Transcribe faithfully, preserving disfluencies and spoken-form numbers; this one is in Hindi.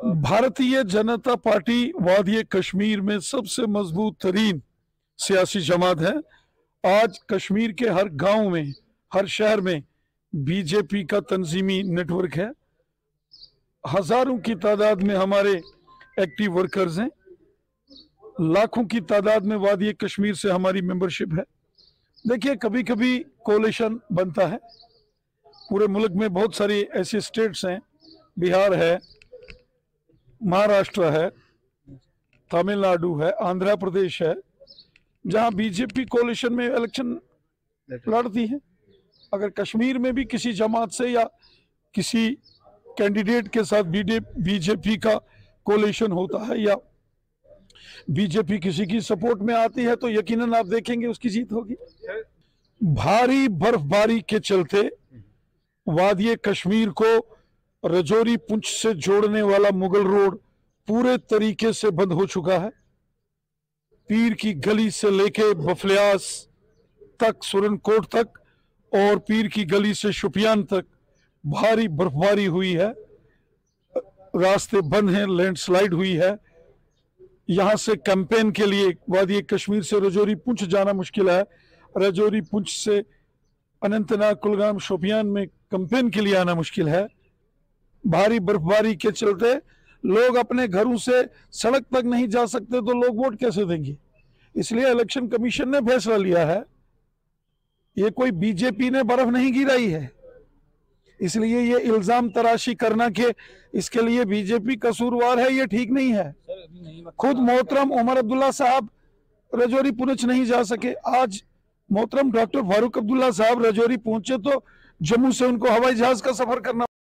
भारतीय जनता पार्टी वादी कश्मीर में सबसे मजबूत तरीन सियासी जमात है। आज कश्मीर के हर गांव में, हर शहर में बीजेपी का तंजीमी नेटवर्क है। हजारों की तादाद में हमारे एक्टिव वर्कर्स हैं। लाखों की तादाद में वादी कश्मीर से हमारी मेंबरशिप है। देखिए, कभी कभी कोलिशन बनता है। पूरे मुल्क में बहुत सारी ऐसी स्टेट्स हैं, बिहार है, महाराष्ट्र है, तमिलनाडु है, आंध्र प्रदेश है, जहां बीजेपी कोलिशन में इलेक्शन लड़ती है। अगर कश्मीर में भी किसी जमात से या किसी कैंडिडेट के साथ बीजेपी का कोलिशन होता है या बीजेपी किसी की सपोर्ट में आती है, तो यकीनन आप देखेंगे उसकी जीत होगी। भारी बर्फबारी के चलते वादी कश्मीर को रजौरी पुंछ से जोड़ने वाला मुगल रोड पूरे तरीके से बंद हो चुका है। पीर की गली से लेके बफलियास तक, सुरनकोट तक और पीर की गली से शुपियान तक भारी बर्फबारी हुई है। रास्ते बंद हैं, लैंडस्लाइड हुई है। यहां से कैंपेन के लिए वादी कश्मीर से रजौरी पुंछ जाना मुश्किल है। रजौरी पुंछ से अनंतनाग, कुलगाम, शोपियान में कैंपेन के लिए आना मुश्किल है। भारी बर्फबारी के चलते लोग अपने घरों से सड़क तक नहीं जा सकते, तो लोग वोट कैसे देंगे? इसलिए इलेक्शन कमीशन ने फैसला लिया है। ये कोई बीजेपी ने बर्फ नहीं गिराई है, इसलिए ये इल्जाम तराशी करना कि इसके लिए बीजेपी कसूरवार है, ये ठीक नहीं है। खुद मोहतरम उमर अब्दुल्ला साहब रजौरी पुंछ नहीं जा सके। आज मोहतरम डॉक्टर फारूक अब्दुल्ला साहब रजौरी पहुंचे तो जम्मू से उनको हवाई जहाज का सफर करना